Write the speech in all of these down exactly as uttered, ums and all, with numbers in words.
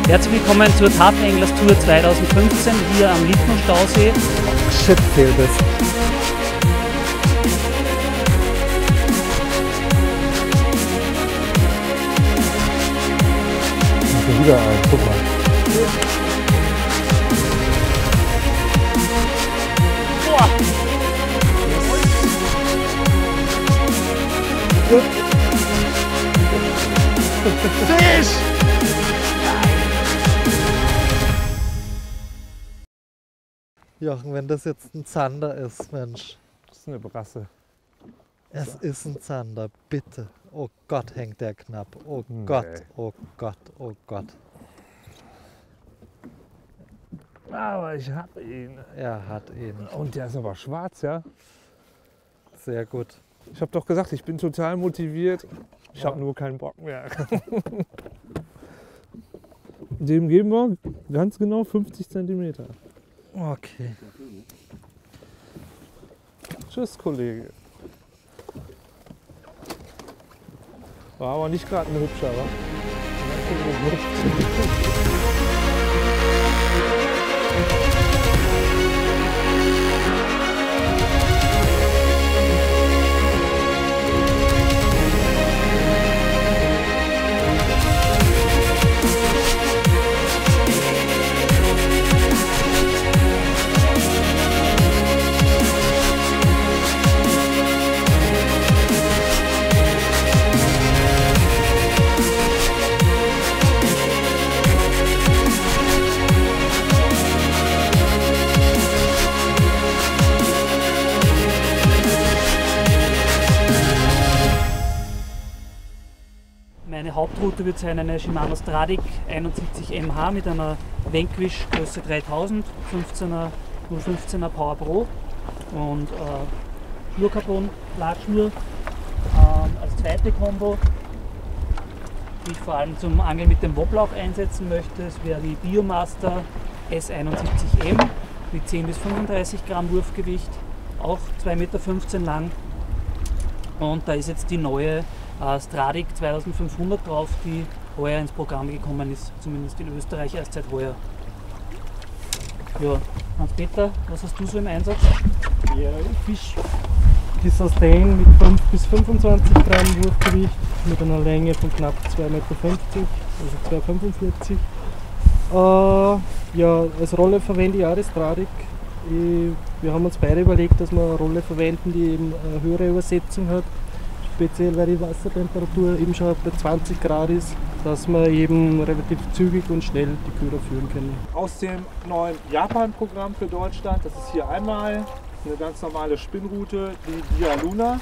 Herzlich willkommen zur Tafelanglers Tour zweitausendfünfzehn hier am Lindner-Stausee. Shit, fehlt es. Und wieder ein, guck mal. Boah. Fisch! Jochen, wenn das jetzt ein Zander ist, Mensch. Das ist eine Brasse. Es ist ein Zander, bitte. Oh Gott, hängt der knapp. Oh Nee. Gott, oh Gott, oh Gott. Aber ich hab ihn. Er hat ihn. Und der ist aber schwarz, ja? Sehr gut. Ich habe doch gesagt, ich bin total motiviert. Ich habe nur keinen Bock mehr. Dem geben wir ganz genau fünfzig Zentimeter. Okay. Tschüss, Kollege. War aber nicht gerade ein hübscher, wa? Meine Hauptroute wird sein eine Shimano Stradic einundsiebzig M H mit einer Vanquish Größe dreitausend, fünfzehner, null fünfzehner Power Pro und äh, Schnurcarbon, Ladschnur ähm, als zweite Combo, die ich vor allem zum Angeln mit dem Wobblauch einsetzen möchte. Es wäre die Biomaster S einundsiebzig M mit zehn bis fünfunddreißig Gramm Wurfgewicht, auch zwei Meter fünfzehn lang, und da ist jetzt die neue Uh, Stradic zweitausendfünfhundert drauf, die heuer ins Programm gekommen ist, zumindest in Österreich erst seit heuer. Ja, Hans-Peter, was hast du so im Einsatz? Ja, Fisch. Die Sustain mit fünf bis fünfundzwanzig Gramm Wurfgewicht mit einer Länge von knapp zwei Meter fünfzig, also zwei Meter fünfundvierzig. Äh, ja, als Rolle verwende ich auch die Stradic. Ich, wir haben uns beide überlegt, dass wir eine Rolle verwenden, die eben eine höhere Übersetzung hat. Speziell weil die Wassertemperatur eben schon bei zwanzig Grad ist, dass wir eben relativ zügig und schnell die Köder führen können. Aus dem neuen Japan-Programm für Deutschland, das ist hier einmal eine ganz normale Spinnrute, die Dia Luna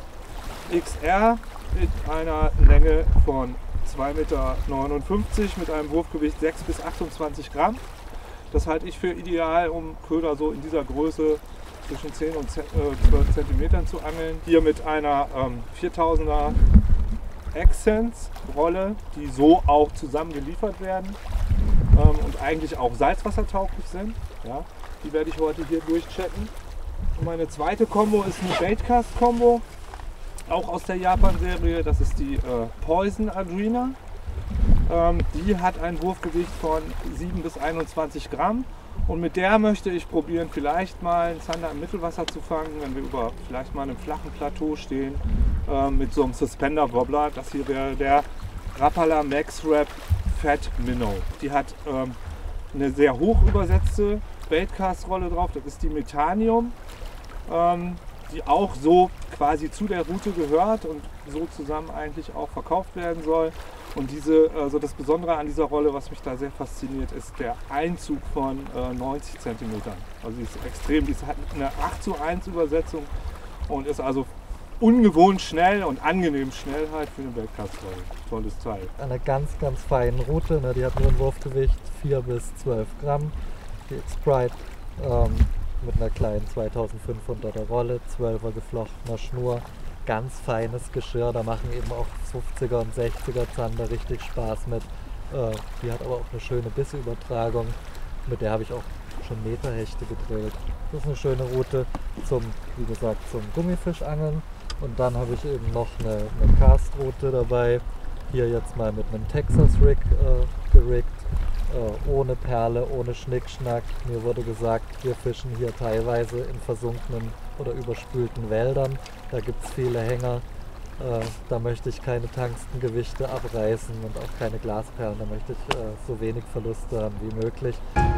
X R mit einer Länge von zwei Meter neunundfünfzig mit einem Wurfgewicht sechs bis achtundzwanzig Gramm. Das halte ich für ideal, um Köder so in dieser Größe zwischen zehn und zwölf Zentimetern zu angeln. Hier mit einer ähm, viertausender Accents Rolle, die so auch zusammen geliefert werden ähm, und eigentlich auch salzwassertauglich sind. Ja, die werde ich heute hier durchchecken. Und meine zweite Combo ist eine Baitcast Combo, auch aus der Japan-Serie. Das ist die äh, Poison Adrena. Ähm, die hat ein Wurfgewicht von sieben bis einundzwanzig Gramm. Und mit der möchte ich probieren, vielleicht mal einen Zander im Mittelwasser zu fangen, wenn wir über vielleicht mal einem flachen Plateau stehen, äh, mit so einem Suspender Wobbler. Das hier wäre der Rapala Max Wrap Fat Minnow. Die hat ähm, eine sehr hoch übersetzte Baitcast-Rolle drauf, das ist die Methanium, ähm, die auch so quasi zu der Route gehört und so zusammen eigentlich auch verkauft werden soll. Und diese, also das Besondere an dieser Rolle, was mich da sehr fasziniert, ist der Einzug von äh, neunzig Zentimetern. Also die ist extrem, die hat eine acht zu eins Übersetzung und ist also ungewohnt schnell und angenehm schnell halt für eine Baitcast-Rolle. Tolles Teil. Eine ganz, ganz feine Route, ne? Die hat nur ein Wurfgewicht vier bis zwölf Gramm. Die Sprite ähm, mit einer kleinen zweitausendfünfhunderter Rolle, zwölfer geflochtener Schnur. Ganz feines Geschirr, da machen eben auch fünfziger und sechziger Zander richtig Spaß mit. Äh, die hat aber auch eine schöne Bisseübertragung, mit der habe ich auch schon Meterhechte gedrillt. Das ist eine schöne Route zum, wie gesagt, zum Gummifischangeln. Und dann habe ich eben noch eine, eine Castroute dabei, hier jetzt mal mit einem Texas Rig äh, geriggt. äh, ohne Perle, ohne Schnickschnack. Mir wurde gesagt, wir fischen hier teilweise in versunkenen oder überspülten Wäldern. Da gibt es viele Hänger. Äh, da möchte ich keine Tangstengewichte abreißen und auch keine Glasperlen. Da möchte ich äh, so wenig Verluste haben wie möglich.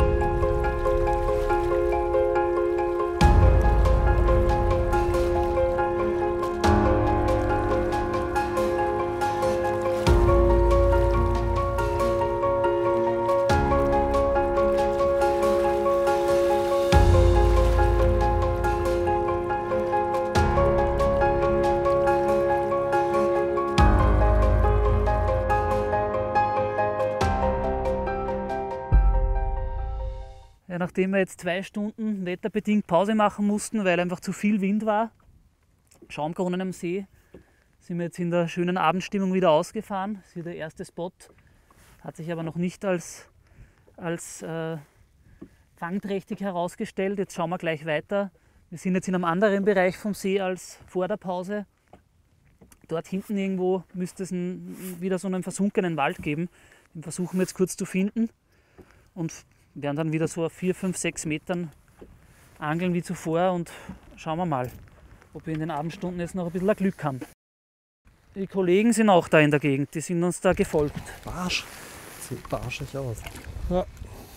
Ja, nachdem wir jetzt zwei Stunden wetterbedingt Pause machen mussten, weil einfach zu viel Wind war, Schaumkronen am See, sind wir jetzt in der schönen Abendstimmung wieder ausgefahren. Das ist hier der erste Spot, hat sich aber noch nicht als, als äh, fangträchtig herausgestellt. Jetzt schauen wir gleich weiter. Wir sind jetzt in einem anderen Bereich vom See als vor der Pause. Dort hinten irgendwo müsste es ein, wieder so einen versunkenen Wald geben. Den versuchen wir jetzt kurz zu finden und werden dann wieder so auf vier, fünf, sechs Metern angeln wie zuvor und schauen wir mal, ob wir in den Abendstunden jetzt noch ein bisschen Glück haben. Die Kollegen sind auch da in der Gegend, die sind uns da gefolgt. Barsch. Sieht barschig aus. Ja.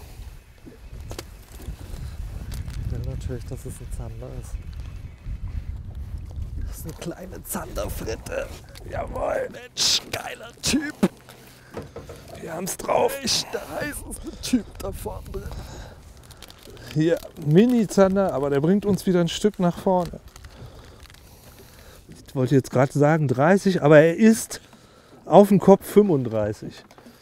Ich will natürlich, dass es ein Zander ist. Das ist eine kleine Zanderfritte. Jawohl, Mensch, geiler Typ. Wir haben es drauf. Echt, der heißeste Typ da vorne drin. Hier, Mini-Zander, aber der bringt uns wieder ein Stück nach vorne. Ich wollte jetzt gerade sagen dreißig, aber er ist auf dem Kopf fünfunddreißig.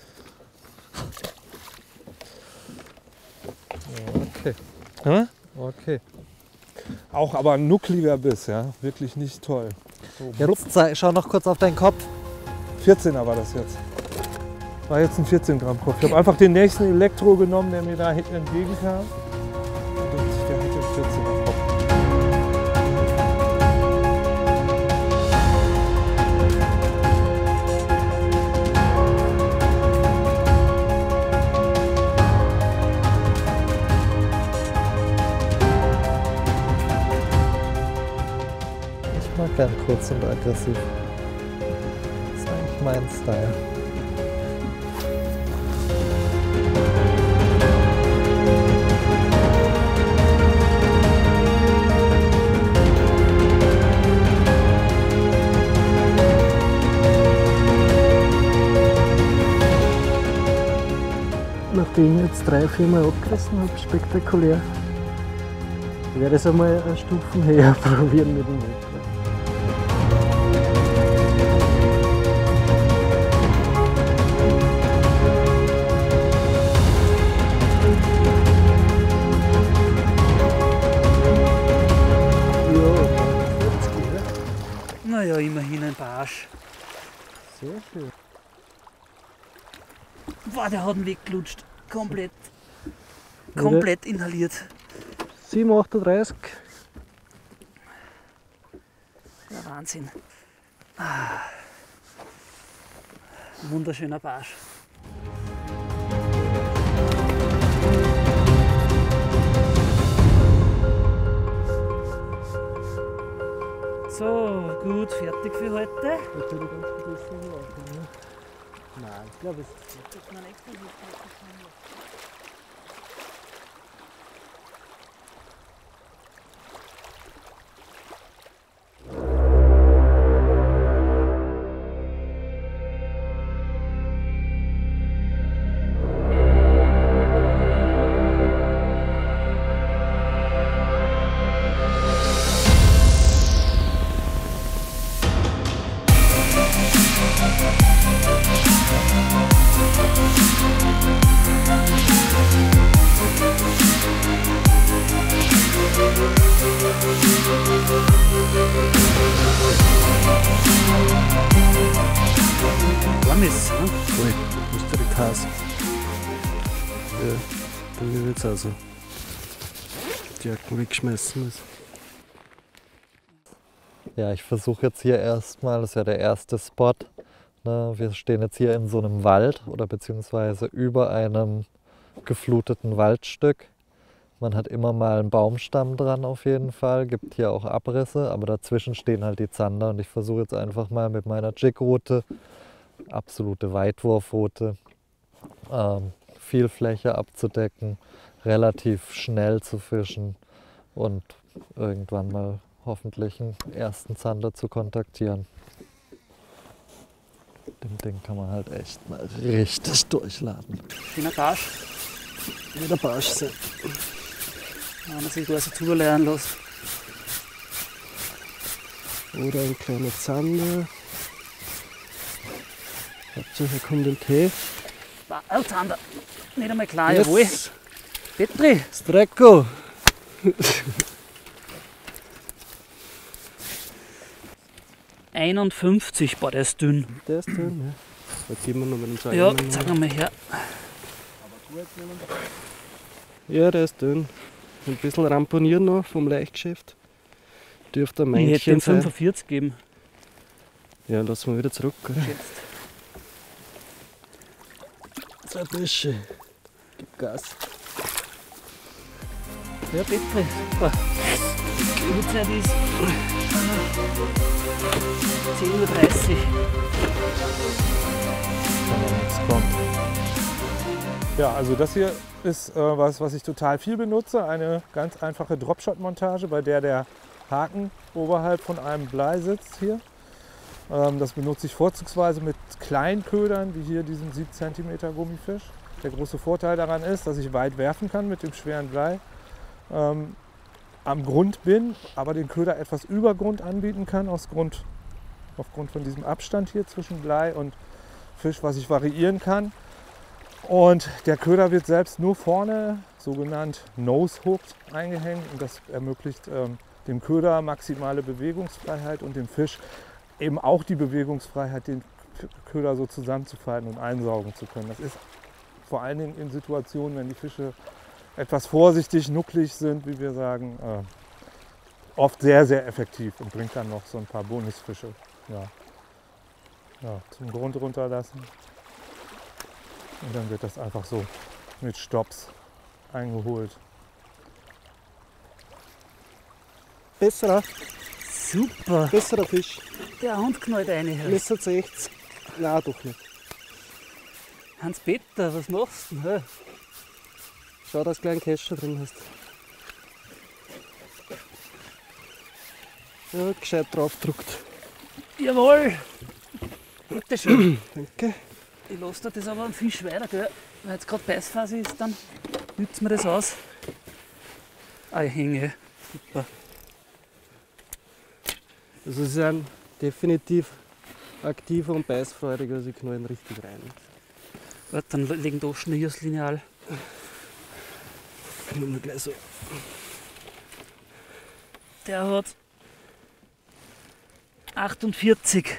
Okay. Ja? Okay. Auch aber ein nuckliger Biss, ja, wirklich nicht toll. So, Jetzt zeig, schau noch kurz auf deinen Kopf. vierzehner war das jetzt. War jetzt ein vierzehn Gramm Kopf. Ich habe einfach den nächsten Elektro genommen, der mir da hinten entgegenkam. Und der hatte einen vierzehner Kopf. Ich mag gern kurz und aggressiv. Das ist eigentlich mein Style. Nachdem ich jetzt drei, vier Mal abgerissen habe, spektakulär, werde ich es einmal eine Stufen höher probieren mit dem Wetter. Naja, immerhin ein Barsch. Sehr schön. Boah, der hat ihn weggelutscht. Komplett. Komplett inhaliert. sieben achtunddreißig. Ja, Wahnsinn. Ah. Wunderschöner Barsch. So, gut, fertig für heute. Ich tue die ganzen Bläschen laufen, ne? Nein, ich glaube es ist nicht. Das ist mein extra Hütchen. Warmes, ne? Voll, das ist direkt heiß. Ja, bei mir wird es also. Die Jacken wegschmeißen müssen. Ja, ich versuche jetzt hier erstmal, das ist ja der erste Spot. Ne? Wir stehen jetzt hier in so einem Wald oder beziehungsweise über einem gefluteten Waldstück. Man hat immer mal einen Baumstamm dran auf jeden Fall, gibt hier auch Abrisse, aber dazwischen stehen halt die Zander und ich versuche jetzt einfach mal mit meiner Jigroute, absolute Weitwurfroute, ähm, viel Fläche abzudecken, relativ schnell zu fischen und irgendwann mal hoffentlich einen ersten Zander zu kontaktieren. Dem Ding kann man halt echt mal richtig durchladen. Schöner Barsch. Wieder Barsch sein. Wenn man sich da so zulernen lässt. Oder ein kleiner Zander. Hauptsache er kommt im Tee. Oh, Zander. Nicht einmal klar, jawohl. Yes. Petri. Strecko. einundfünfzig, boah, der ist dünn. Der ist drin, ja. Da geben wir noch mal den Zeigen. Ja, zeig mal her. Ja, der ist dünn. Ein bisschen ramponieren noch vom Laichgeschäft. Dürfte ein Ich hätte Männchen ihm sein. fünfundvierzig geben. Ja, lassen wir wieder zurück. Oder? Schätzt. So, Bursche. Gib Gas. Ja, Petri, super. Die Uhrzeit ist zehn Uhr dreißig. Ja, also das hier ist äh, was, was ich total viel benutze. Eine ganz einfache Dropshot-Montage, bei der der Haken oberhalb von einem Blei sitzt hier. Ähm, das benutze ich vorzugsweise mit kleinen Ködern, wie hier diesen sieben Zentimeter Gummifisch. Der große Vorteil daran ist, dass ich weit werfen kann mit dem schweren Blei. Ähm, am Grund bin, aber den Köder etwas über Grund anbieten kann, aus Grund, aufgrund von diesem Abstand hier zwischen Blei und Fisch, was ich variieren kann. Und der Köder wird selbst nur vorne, sogenannt Nose-Hooked, eingehängt und das ermöglicht ähm, dem Köder maximale Bewegungsfreiheit und dem Fisch eben auch die Bewegungsfreiheit, den Köder so zusammenzufalten und einsaugen zu können. Das ist vor allen Dingen in Situationen, wenn die Fische etwas vorsichtig, nucklig sind, wie wir sagen, äh, oft sehr, sehr effektiv und bringt dann noch so ein paar Bonusfische ja. Ja, zum Grund runterlassen. Und dann wird das einfach so mit Stops eingeholt. Besserer, Super. besserer Fisch. Der Hund knallt rein. Herr. Messer sechzig. Nein, doch nicht. Hans-Peter, was machst du denn? Hä? Schau, dass du gleich einen Kescher drin hast. Ja, gescheit draufgedruckt. Jawohl. Bitte schön. Danke. Ich lasse dir das aber am Fisch weiter, gell? Weil jetzt gerade Beißphase ist, dann nützt mir das aus. Ah, ich hänge. Super. Also sie sind definitiv aktiver und beißfreudiger, sie knallen richtig rein. Warte, dann legen da schnell das Lineal. Nehmen wir gleich so. Der hat achtundvierzig.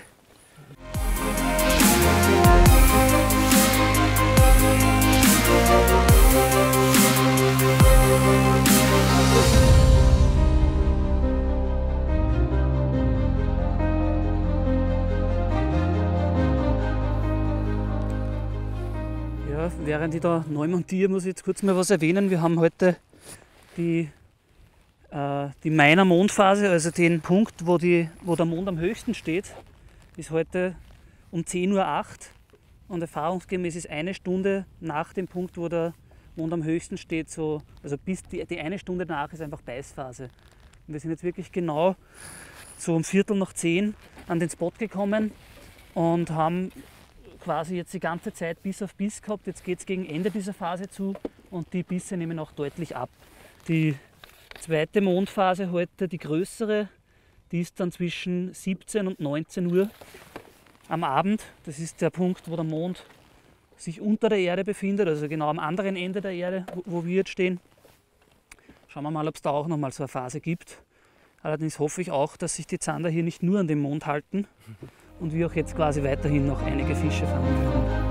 Ja, während ich da neu montiere, muss ich jetzt kurz mal was erwähnen. Wir haben heute die, äh, die Meiner Mondphase, also den Punkt, wo, die, wo der Mond am höchsten steht, ist heute um zehn Uhr acht und erfahrungsgemäß ist eine Stunde nach dem Punkt, wo der Mond am höchsten steht, so, also bis die, die eine Stunde danach ist einfach Beißphase. Und wir sind jetzt wirklich genau so um Viertel nach zehn an den Spot gekommen und haben quasi jetzt die ganze Zeit Biss auf Biss gehabt. Jetzt geht es gegen Ende dieser Phase zu und die Bisse nehmen auch deutlich ab. Die zweite Mondphase heute, die größere, die ist dann zwischen siebzehn und neunzehn Uhr am Abend. Das ist der Punkt, wo der Mond sich unter der Erde befindet, also genau am anderen Ende der Erde, wo, wo wir jetzt stehen. Schauen wir mal, ob es da auch nochmal so eine Phase gibt. Allerdings hoffe ich auch, dass sich die Zander hier nicht nur an dem Mond halten und wir auch jetzt quasi weiterhin noch einige Fische fangen können.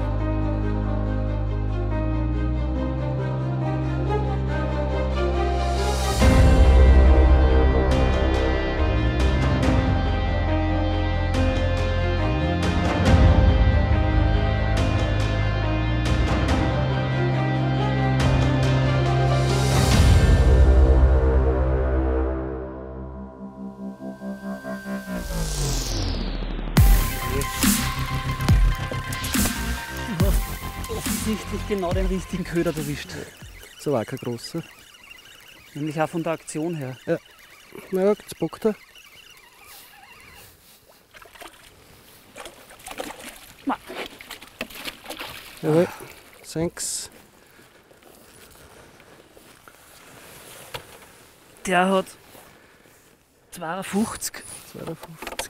offensichtlich genau den richtigen Köder erwischt. So war kein großer. Nämlich auch von der Aktion her. Na ja, jetzt bockt er. Ma. Jawohl, sechs. Der hat zweiundfünfzig. zweiundfünfzig.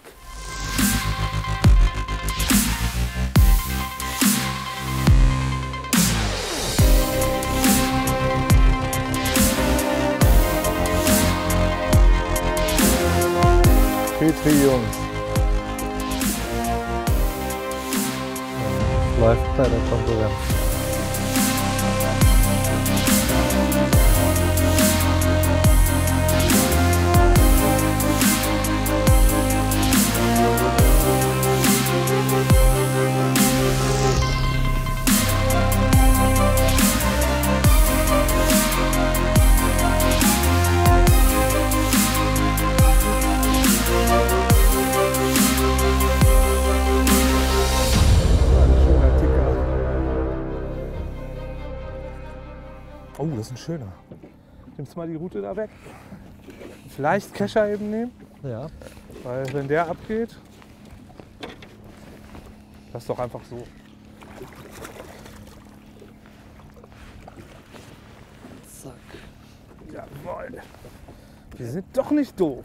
Petri Jungs. Läuft bei der Konkurrenz. Oh, das ist ein schöner. Nimmst mal die Route da weg. Vielleicht Kescher eben nehmen, Ja. weil wenn der abgeht, lass doch einfach so. Zack. Jawohl. Wir sind doch nicht doof.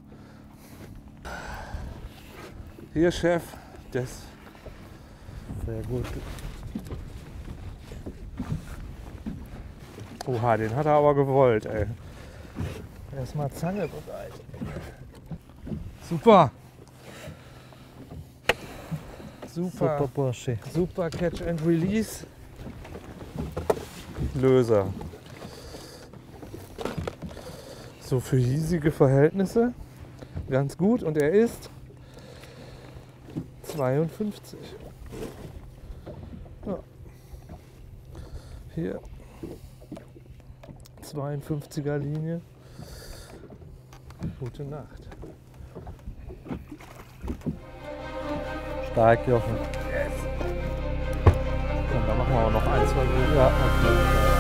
Hier, Chef, das. Sehr gut. Oha, den hat er aber gewollt, ey. Erstmal Zange bereit. Super. Super. Super Bursche. Super Catch and Release. Löser. So für hiesige Verhältnisse ganz gut und er ist zweiundfünfzig. Ja. Hier zweiundfünfziger Linie. Gute Nacht. Stark, Jochen. Und dann machen wir auch noch ein, zwei Bilder. Ja, okay.